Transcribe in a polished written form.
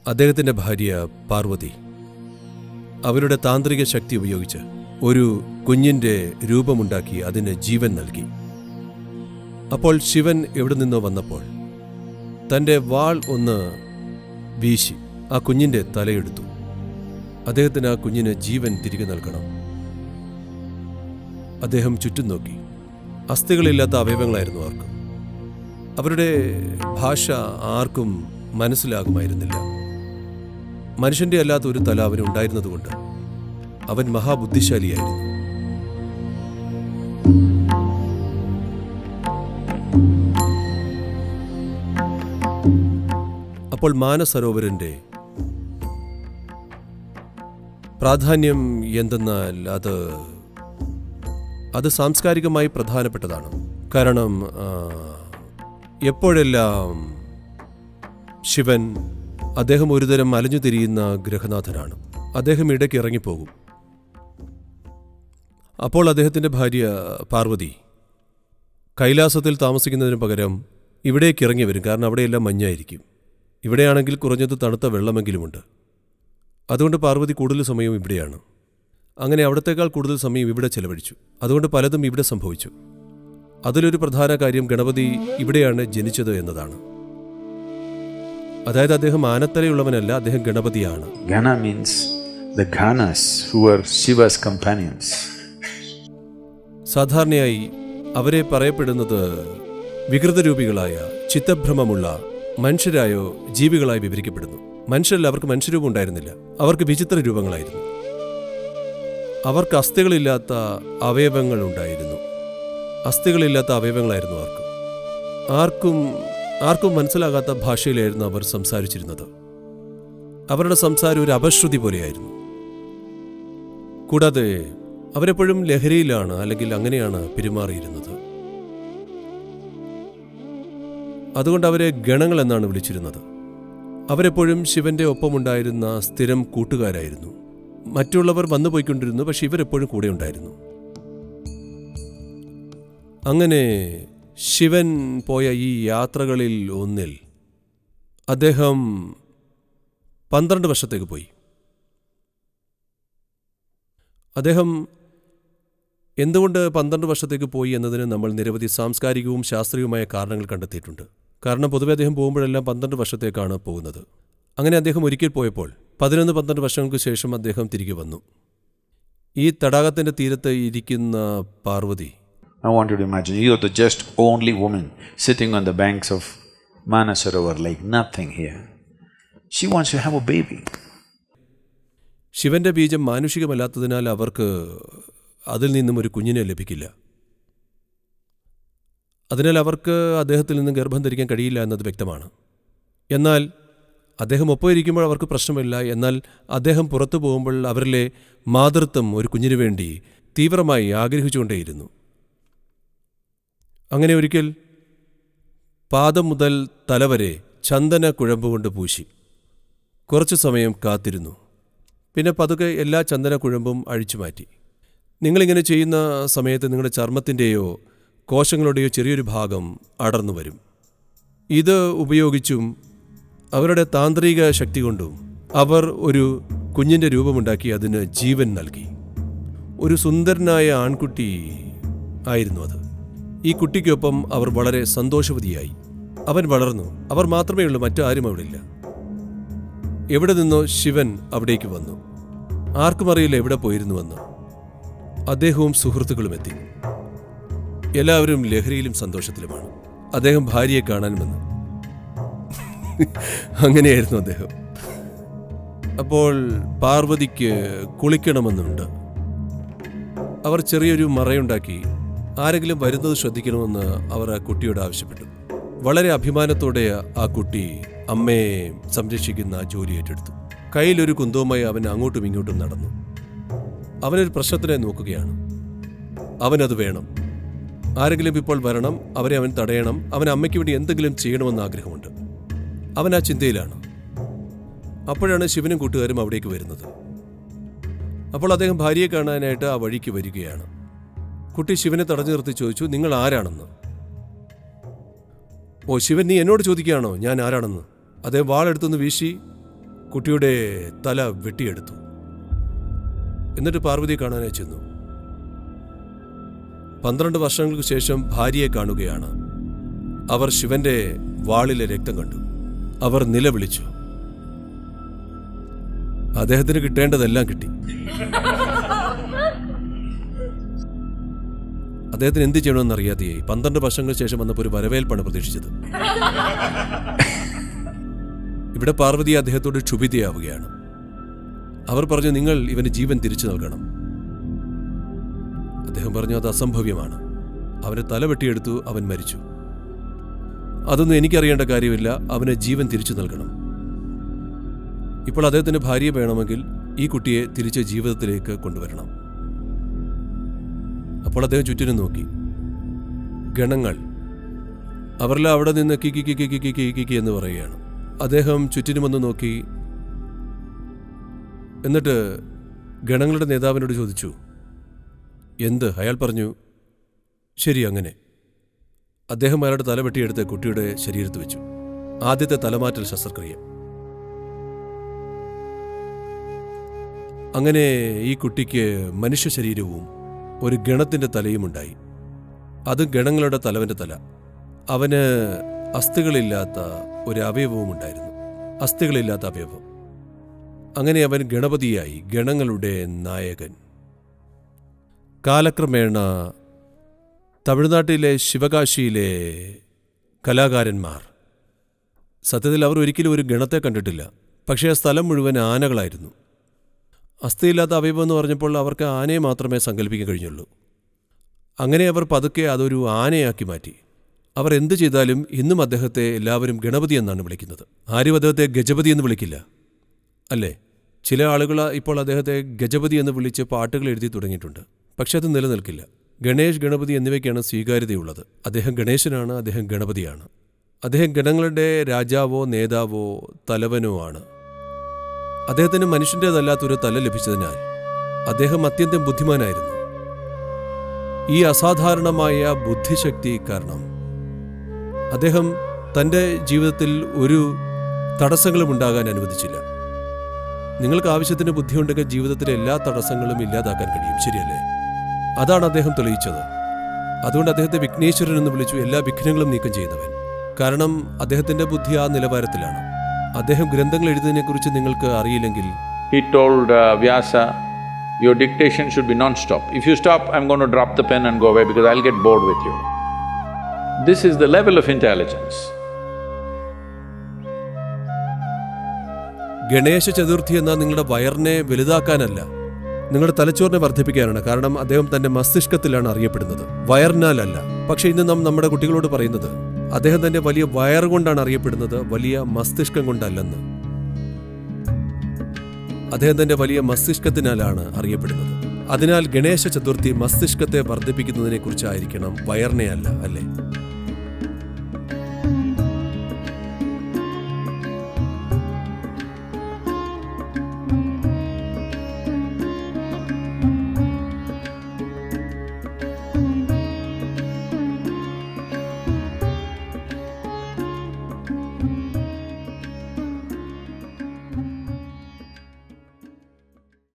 അദ്ദേഹത്തിൻ്റെ ഭാര്യ പാർവതി അവരുടെ താന്ത്രിക ശക്തി ഉപയോഗിച്ച് ഒരു കുഞ്ഞിൻ്റെ രൂപമുണ്ടാക്കി അതിന് ജീവൻ നൽകി. അപ്പോൾ ശിവൻ എവിടെ നിന്നോ വന്നപ്പോൾ തൻ്റെ വാൾ ഒന്ന് വീശി ആ കുഞ്ഞിൻ്റെ തലയെടുത്തു. അദ്ദേഹത്തിന് ആ കുഞ്ഞിന് ജീവൻ തിരികെ നൽകണം. അദ്ദേഹം ചുറ്റും നോക്കി. അസ്ഥികളില്ലാത്ത അവയവങ്ങളായിരുന്നു ആർക്കും. അവരുടെ ഭാഷ ആർക്കും മനസ്സിലാകുമായിരുന്നില്ല. മനുഷ്യന്റെ അല്ലാത്ത ഒരു തല അവനുണ്ടായിരുന്നതുകൊണ്ട് അവൻ മഹാബുദ്ധിശാലിയായിരുന്നു. അപ്പോൾ മാനസരോവരന്റെ പ്രാധാന്യം എന്തെന്നാൽ അത് സാംസ്കാരികമായി പ്രധാനപ്പെട്ടതാണ്. കാരണം എപ്പോഴെല്ലാം ശിവൻ, അദ്ദേഹം ഒരുതരം അലഞ്ഞു തിരിയുന്ന ഗ്രഹനാഥനാണ്. അദ്ദേഹം ഇടയ്ക്ക് ഇറങ്ങിപ്പോകും. അപ്പോൾ അദ്ദേഹത്തിൻ്റെ ഭാര്യ പാർവതി കൈലാസത്തിൽ താമസിക്കുന്നതിന് പകരം ഇവിടേക്ക് ഇറങ്ങി വരും. കാരണം അവിടെയെല്ലാം മഞ്ഞായിരിക്കും. ഇവിടെയാണെങ്കിൽ കുറഞ്ഞത് തണുത്ത വെള്ളമെങ്കിലുമുണ്ട്. അതുകൊണ്ട് പാർവതി കൂടുതൽ സമയവും ഇവിടെയാണ്. അങ്ങനെ അവിടത്തേക്കാൾ കൂടുതൽ സമയം ഇവിടെ ചെലവഴിച്ചു. അതുകൊണ്ട് പലതും ഇവിടെ സംഭവിച്ചു. അതിലൊരു പ്രധാന കാര്യം ഗണപതി ഇവിടെയാണ് ജനിച്ചത് എന്നതാണ്. അതായത് അദ്ദേഹം ആനത്തലയുള്ളവനല്ല, അദ്ദേഹം ഗണപതിയാണ്. Gana means the Ganas who were Shiva's companions. സാധാരണയായി അവരെ പറയപ്പെടുന്നത് വികൃതരൂപികളായ, ചിത്തഭ്രമമുള്ള മനുഷ്യരായോ ജീവികളായി വിവരിക്കപ്പെടുന്നു. മനുഷ്യരല്ല, അവർക്ക് മനുഷ്യരൂപം ഉണ്ടായിരുന്നില്ല. അവർക്ക് വിചിത്ര രൂപങ്ങളായിരുന്നു. അവർക്ക് അസ്ഥികളില്ലാത്ത അവയവങ്ങൾ ഉണ്ടായിരുന്നു. അസ്ഥികളില്ലാത്ത അവയവങ്ങളായിരുന്നു ആർക്കും മനസ്സിലാകാത്ത ഭാഷയിലായിരുന്നു അവർ സംസാരിച്ചിരുന്നത്. അവരുടെ സംസാരം ഒരു അപശ്രുതി പോലെയായിരുന്നു. കൂടാതെ അവരെപ്പോഴും ലഹരിയിലാണ്, അല്ലെങ്കിൽ അങ്ങനെയാണ് പെരുമാറിയിരുന്നത്. അതുകൊണ്ട് അവരെ ഗണങ്ങൾ എന്നാണ് വിളിച്ചിരുന്നത്. അവരെപ്പോഴും ശിവന്റെ ഒപ്പമുണ്ടായിരുന്ന സ്ഥിരം കൂട്ടുകാരായിരുന്നു. മറ്റുള്ളവർ വന്നു പോയിക്കൊണ്ടിരുന്നു, പക്ഷെ ഇവരെപ്പോഴും കൂടെ ഉണ്ടായിരുന്നു. അങ്ങനെ ശിവൻ പോയ ഈ യാത്രകളിൽ ഒന്നിൽ അദ്ദേഹം 12 വർഷത്തേക്ക് പോയി. അദ്ദേഹം എന്തുകൊണ്ട് 12 വർഷത്തേക്ക് പോയി എന്നതിന് നമ്മൾ നിരവധി സാംസ്കാരികവും ശാസ്ത്രീയവുമായ കാരണങ്ങൾ കണ്ടെത്തിയിട്ടുണ്ട്. കാരണം പൊതുവെ അദ്ദേഹം പോകുമ്പോഴെല്ലാം 12 വർഷത്തേക്കാണ് പോകുന്നത്. അങ്ങനെ അദ്ദേഹം ഒരിക്കൽ പോയപ്പോൾ 11-12 വർഷങ്ങൾക്ക് ശേഷം അദ്ദേഹം തിരികെ വന്നു. ഈ തടാകത്തിൻ്റെ തീരത്ത് ഇരിക്കുന്ന Parvathi, I want you to imagine, you are the just only woman sitting on the banks of Manasarovar like nothing here. She wants to have a baby. ശിവന്റെ ബീജം മാനുഷികമല്ലാത്തതിനാൽ അവർക്ക് അതിൽ നിന്നും ഒരു കുഞ്ഞിനെ ലഭിക്കില്ല. അതിനാൽ അവർക്ക് അദ്ദേഹത്തിൽ നിന്ന് ഗർഭം ധരിക്കാൻ കഴിയില്ല എന്നത് വ്യക്തമാണ്. എന്നാൽ അദ്ദേഹം ഒപ്പമിരിക്കുമ്പോൾ അവർക്ക് പ്രശ്നമില്ല. എന്നാൽ അദ്ദേഹം പുറത്തു പോകുമ്പോൾ അവരിലെ മാതൃത്വം ഒരു കുഞ്ഞിനു വേണ്ടി തീവ്രമായി ആഗ്രഹിച്ചുകൊണ്ടേയിരുന്നു. അങ്ങനെ ഒരിക്കൽ പാദം മുതൽ തലവരെ ചന്ദന കുഴമ്പുകൊണ്ട് പൂശി കുറച്ചു സമയം കാത്തിരുന്നു. പിന്നെ പതുക്കെ എല്ലാ ചന്ദന കുഴമ്പും അഴിച്ചു മാറ്റി. നിങ്ങളിങ്ങനെ ചെയ്യുന്ന സമയത്ത് നിങ്ങളുടെ ചർമ്മത്തിൻ്റെയോ കോശങ്ങളുടെയോ ചെറിയൊരു ഭാഗം അടർന്നു വരും. ഇത് ഉപയോഗിച്ചും അവരുടെ താന്ത്രിക ശക്തി കൊണ്ടും അവർ ഒരു കുഞ്ഞിൻ്റെ രൂപമുണ്ടാക്കി അതിന് ജീവൻ നൽകി. ഒരു സുന്ദരനായ ആൺകുട്ടി ആയിരുന്നു അത്. ഈ കുട്ടിക്കൊപ്പം അവർ വളരെ സന്തോഷവതിയായി. അവൻ വളർന്നു. അവർ മാത്രമേ ഉള്ളൂ, മറ്റാരും അവിടെ ഇല്ല. എവിടെ നിന്നോ ശിവൻ അവിടേക്ക് വന്നു. ആർക്കും അറിയില്ല എവിടെ പോയിരുന്നുവെന്ന്. അദ്ദേഹവും സുഹൃത്തുക്കളും എത്തി. എല്ലാവരും ലഹരിയിലും സന്തോഷത്തിലുമാണ്. അദ്ദേഹം ഭാര്യയെ കാണാൻ വന്നു. അങ്ങനെയായിരുന്നു അദ്ദേഹം. അപ്പോൾ പാർവതിക്ക് കുളിക്കണമെന്നുണ്ട്. അവർ ചെറിയൊരു മറയുണ്ടാക്കി ആരെങ്കിലും വരുന്നത് ശ്രദ്ധിക്കണമെന്ന് അവർ ആ കുട്ടിയോട് ആവശ്യപ്പെട്ടു. വളരെ അഭിമാനത്തോടെ ആ കുട്ടി അമ്മയെ സംരക്ഷിക്കുന്ന ജോലി ഏറ്റെടുത്തു. കയ്യിലൊരു കുന്തവുമായി അവൻ അങ്ങോട്ടും ഇങ്ങോട്ടും നടന്നു. അവനൊരു പ്രശ്നത്തിനെ നോക്കുകയാണ്. അവനത് വേണം. ആരെങ്കിലും ഇപ്പോൾ വരണം, അവരെ അവൻ തടയണം. അവൻ അമ്മയ്ക്ക് വേണ്ടി എന്തെങ്കിലും ചെയ്യണമെന്ന് ആഗ്രഹമുണ്ട്. അവൻ ആ ചിന്തയിലാണ്. അപ്പോഴാണ് ശിവനും കൂട്ടുകാരും അവിടേക്ക് വരുന്നത്. അപ്പോൾ അദ്ദേഹം ഭാര്യയെ കാണാനായിട്ട് ആ വഴിക്ക് വരികയാണ്. കുട്ടി ശിവനെ തടഞ്ഞു നിർത്തി ചോദിച്ചു, നിങ്ങൾ ആരാണെന്ന്. ഓ ശിവൻ, നീ എന്നോട് ചോദിക്കുകയാണോ ഞാൻ ആരാണെന്ന്? അദ്ദേഹം വാളെടുത്തൊന്ന് വീശി കുട്ടിയുടെ തല വെട്ടിയെടുത്തു. എന്നിട്ട് പാർവതിയെ കാണാനായി ചെന്നു. 12 വർഷങ്ങൾക്ക് ശേഷം ഭാര്യയെ കാണുകയാണ്. അവർ ശിവന്റെ വാളിലെ രക്തം കണ്ടു. അവർ നിലവിളിച്ചു. അദ്ദേഹത്തിന് കിട്ടേണ്ടതെല്ലാം കിട്ടി. അദ്ദേഹത്തിന് എന്ത് ചെയ്യണമെന്ന് അറിയാതെയായി. 12 വർഷങ്ങൾക്ക് ശേഷം വന്നപ്പോൾ ഒരു വരവേൽപ്പാണ് പ്രതീക്ഷിച്ചത്. ഇവിടെ പാർവതി അദ്ദേഹത്തോട് ക്ഷുഭിതയാവുകയാണ്. അവർ പറഞ്ഞു, നിങ്ങൾ ഇവന് ജീവൻ തിരിച്ചു നൽകണം. അദ്ദേഹം പറഞ്ഞു, അത് അസംഭവ്യമാണ്. അവന് തല വെട്ടിയെടുത്തു, അവൻ മരിച്ചു. അതൊന്നും എനിക്കറിയേണ്ട കാര്യമില്ല, അവന് ജീവൻ തിരിച്ചു നൽകണം. ഇപ്പോൾ അദ്ദേഹത്തിന് ഭാര്യയെ വേണമെങ്കിൽ ഈ കുട്ടിയെ തിരിച്ച് ജീവിതത്തിലേക്ക് കൊണ്ടുവരണം. അപ്പോൾ അദ്ദേഹം ചുറ്റിനും നോക്കി. ഗണങ്ങൾ അവരെല്ലാം അവിടെ നിന്ന് കിക്കി കിക്കി കിക്കി കിക്കി എന്ന് പറയുകയാണ്. അദ്ദേഹം ചുറ്റിനുമൊന്ന് നോക്കി. എന്നിട്ട് ഗണങ്ങളുടെ നേതാവിനോട് ചോദിച്ചു, എന്ത്? അയാൾ പറഞ്ഞു, ശരി, അങ്ങനെ. അദ്ദേഹം അയാളുടെ തല വെട്ടിയെടുത്ത് കുട്ടിയുടെ ശരീരത്ത് വെച്ചു. ആദ്യത്തെ തലമാറ്റൽ ശസ്ത്രക്രിയ. അങ്ങനെ ഈ കുട്ടിക്ക് മനുഷ്യ ശരീരവും ഒരു ഗണത്തിന്റെ തലയുമുണ്ടായി. അത് ഗണങ്ങളുടെ തലവന്റെ തല. അവന് അസ്ഥികളില്ലാത്ത ഒരു അവയവവും ഉണ്ടായിരുന്നു. അസ്ഥികളില്ലാത്ത അവയവം. അങ്ങനെ അവൻ ഗണപതിയായി, ഗണങ്ങളുടെ നായകൻ. കാലക്രമേണ തമിഴ്നാട്ടിലെ ശിവകാശിയിലെ കലാകാരന്മാർ, സത്യത്തിൽ അവർ ഒരിക്കലും ഒരു ഗണത്തെ കണ്ടിട്ടില്ല. പക്ഷേ ആ സ്ഥലം മുഴുവൻ ആനകളായിരുന്നു. അസ്ഥിയില്ലാത്ത അവയവം എന്ന് പറഞ്ഞപ്പോൾ അവർക്ക് ആനയെ മാത്രമേ സങ്കല്പിക്കാൻ കഴിഞ്ഞുള്ളൂ. അങ്ങനെ അവർ പതുക്കെ അതൊരു ആനയാക്കി മാറ്റി. അവർ എന്തു ചെയ്താലും ഇന്നും അദ്ദേഹത്തെ എല്ലാവരും ഗണപതി എന്നാണ് വിളിക്കുന്നത്. ആരും അദ്ദേഹത്തെ ഗജപതി എന്ന് വിളിക്കില്ല, അല്ലേ? ചില ആളുകൾ ഇപ്പോൾ അദ്ദേഹത്തെ ഗജപതി എന്ന് വിളിച്ച് പാട്ടുകൾ എഴുതി തുടങ്ങിയിട്ടുണ്ട്. പക്ഷെ അത് നിലനിൽക്കില്ല. ഗണേഷ്, ഗണപതി എന്നിവയ്ക്കാണ് സ്വീകാര്യതയുള്ളത്. അദ്ദേഹം ഗണേശനാണ്, അദ്ദേഹം ഗണപതിയാണ്. അദ്ദേഹം ഗണങ്ങളുടെ രാജാവോ നേതാവോ തലവനോ ആണ്. അദ്ദേഹത്തിന് മനുഷ്യൻ്റേതല്ലാത്തൊരു തല ലഭിച്ചതിനാൽ അദ്ദേഹം അത്യന്തം ബുദ്ധിമാനായിരുന്നു. ഈ അസാധാരണമായ ബുദ്ധിശക്തി കാരണം അദ്ദേഹം തൻ്റെ ജീവിതത്തിൽ ഒരു തടസ്സങ്ങളും ഉണ്ടാകാൻ അനുവദിച്ചില്ല. നിങ്ങൾക്ക് ആവശ്യത്തിന് ബുദ്ധിയുണ്ടെങ്കിൽ ജീവിതത്തിലെ എല്ലാ തടസ്സങ്ങളും ഇല്ലാതാക്കാൻ കഴിയും, ശരിയല്ലേ? അതാണ് അദ്ദേഹം തെളിയിച്ചത്. അതുകൊണ്ട് അദ്ദേഹത്തെ വിഘ്നേശ്വരൻ എന്ന് വിളിച്ചു, എല്ലാ വിഘ്നങ്ങളും നീക്കം ചെയ്യുന്നവൻ. കാരണം അദ്ദേഹത്തിന്റെ ബുദ്ധി ആ നിലവാരത്തിലാണ്. അദ്ദേഹം ഗ്രന്ഥങ്ങൾ എഴുതുന്നതിനെക്കുറിച്ച് നിങ്ങൾക്ക് അറിയില്ലെങ്കിൽ, He told Vyasa, your dictation should be non-stop. If you stop, I'm going to drop the pen and go away because I'll get bored with you. This is the level of intelligence. Ganesha Chaturthi എന്നാൽ നിങ്ങളുടെ വയറിനെ വലുതാക്കാനല്ല, നിങ്ങളുടെ തലച്ചോറിനെ വർദ്ധിപ്പിക്കാനാണ്. കാരണം അദ്ദേഹം തന്റെ മസ്തിഷ്കത്തിലാണ് അറിയപ്പെടുന്നത്, വയറിനാലല്ല. പക്ഷെ ഇന്ന് നാം നമ്മുടെ കുട്ടികളോട് പറയുന്നത് അദ്ദേഹം തന്റെ വലിയ വയറുകൊണ്ടാണ് അറിയപ്പെടുന്നത്, വലിയ മസ്തിഷ്കം കൊണ്ടല്ലെന്ന്. അദ്ദേഹം തന്റെ വലിയ മസ്തിഷ്കത്തിനാലാണ് അറിയപ്പെടുന്നത്. അതിനാൽ ഗണേശ ചതുർത്ഥി മസ്തിഷ്കത്തെ വർദ്ധിപ്പിക്കുന്നതിനെ കുറിച്ചായിരിക്കണം, വയറിനെ അല്ല, അല്ലേ?